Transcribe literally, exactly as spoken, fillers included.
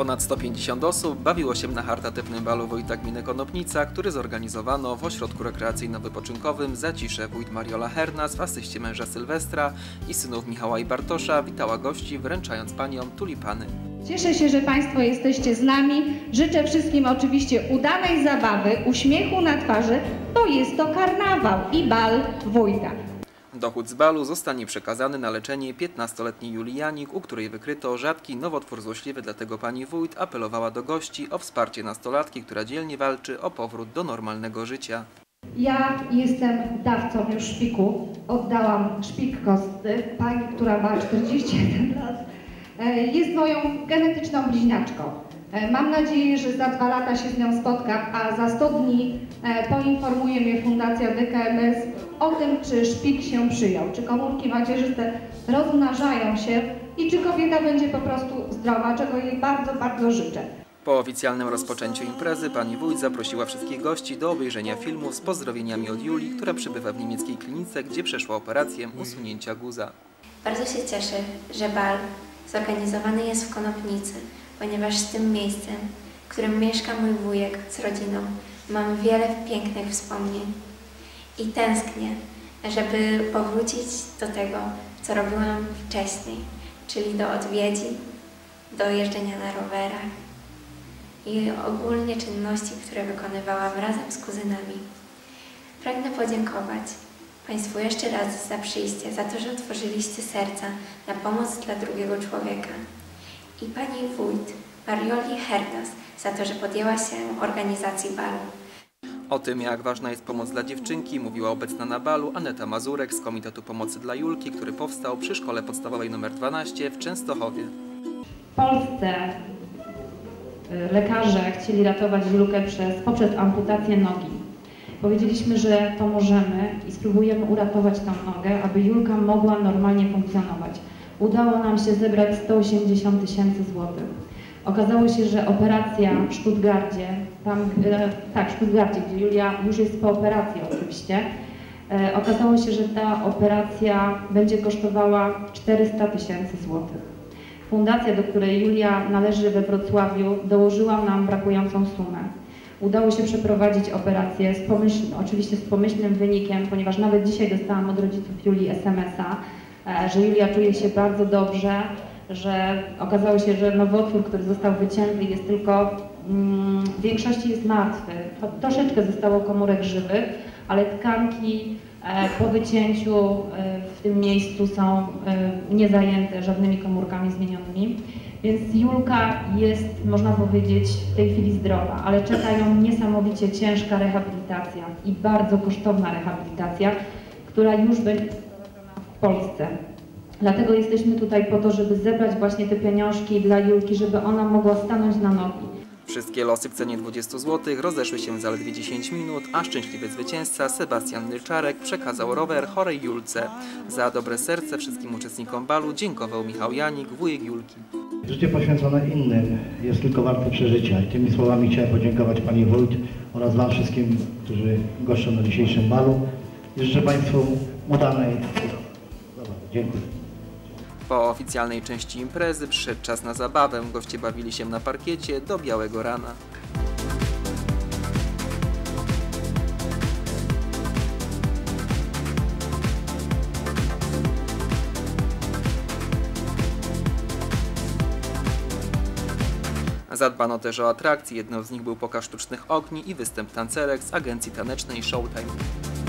Ponad sto pięćdziesiąt osób bawiło się na charytatywnym balu Wójta Gminy Konopnica, który zorganizowano w ośrodku rekreacyjno-wypoczynkowym Zacisze. Wójt Mariola Hernas w asyście męża Sylwestra i synów Michała i Bartosza witała gości, wręczając paniom tulipany. Cieszę się, że Państwo jesteście z nami. Życzę wszystkim oczywiście udanej zabawy, uśmiechu na twarzy, bo jest to karnawał i bal wójta. Dochód z balu zostanie przekazany na leczenie piętnastoletniej Julii Janik, u której wykryto rzadki nowotwór złośliwy, dlatego pani wójt apelowała do gości o wsparcie nastolatki, która dzielnie walczy o powrót do normalnego życia. Ja jestem dawcą już szpiku. Oddałam szpik kostny pani, która ma czterdzieści jeden lat. Jest moją genetyczną bliźniaczką. Mam nadzieję, że za dwa lata się z nią spotkam, a za sto dni poinformuje mnie Fundacja D K M S o tym, czy szpik się przyjął, czy komórki macierzyste rozmnażają się i czy kobieta będzie po prostu zdrowa, czego jej bardzo, bardzo życzę. Po oficjalnym rozpoczęciu imprezy pani wójt zaprosiła wszystkich gości do obejrzenia filmu z pozdrowieniami od Julii, która przebywa w niemieckiej klinice, gdzie przeszła operację usunięcia guza. Bardzo się cieszę, że bal zorganizowany jest w Konopnicy, ponieważ z tym miejscem, w którym mieszka mój wujek z rodziną, mam wiele pięknych wspomnień i tęsknię, żeby powrócić do tego, co robiłam wcześniej, czyli do odwiedzin, do jeżdżenia na rowerach i ogólnie czynności, które wykonywałam razem z kuzynami. Pragnę podziękować Państwu jeszcze raz za przyjście, za to, że otworzyliście serca na pomoc dla drugiego człowieka. I pani wójt Marioli Hernas za to, że podjęła się organizacji balu. O tym, jak ważna jest pomoc dla dziewczynki, mówiła obecna na balu Aneta Mazurek z Komitetu Pomocy dla Julki, który powstał przy Szkole Podstawowej nr dwanaście w Częstochowie. W Polsce lekarze chcieli ratować Julkę przez, poprzez amputację nogi. Powiedzieliśmy, że pomożemy i spróbujemy uratować tę nogę, aby Julka mogła normalnie funkcjonować. Udało nam się zebrać sto osiemdziesiąt tysięcy złotych. Okazało się, że operacja w Stuttgarcie, tam, e, tak, w Stuttgarcie, gdzie Julia już jest po operacji oczywiście, e, okazało się, że ta operacja będzie kosztowała czterysta tysięcy złotych. Fundacja, do której Julia należy we Wrocławiu, dołożyła nam brakującą sumę. Udało się przeprowadzić operację, z pomyśl, oczywiście z pomyślnym wynikiem, ponieważ nawet dzisiaj dostałam od rodziców Julii es em es a, że Julia czuje się bardzo dobrze, że okazało się, że nowotwór, który został wycięty, jest tylko mm, w większości jest martwy. Troszeczkę zostało komórek żywych, ale tkanki e, po wycięciu e, w tym miejscu są e, niezajęte żadnymi komórkami zmienionymi. Więc Julka jest, można powiedzieć, w tej chwili zdrowa, ale czeka ją niesamowicie ciężka rehabilitacja i bardzo kosztowna rehabilitacja, która już będzie w Polsce. Dlatego jesteśmy tutaj po to, żeby zebrać właśnie te pieniążki dla Julki, żeby ona mogła stanąć na nogi. Wszystkie losy w cenie dwudziestu złotych rozeszły się w zaledwie dziesięć minut, a szczęśliwy zwycięzca Sebastian Nylczarek przekazał rower chorej Julce. Za dobre serce wszystkim uczestnikom balu dziękował Michał Janik, wujek Julki. Życie poświęcone innym jest tylko warte przeżycia i tymi słowami chciałem podziękować pani wójt oraz wam wszystkim, którzy goszczą na dzisiejszym balu i życzę państwu udanej zabawy. Dziękuję. Po oficjalnej części imprezy przyszedł czas na zabawę. Goście bawili się na parkiecie do białego rana. Zadbano też o atrakcje. Jedną z nich był pokaz sztucznych ogni i występ tancerek z agencji tanecznej Showtime.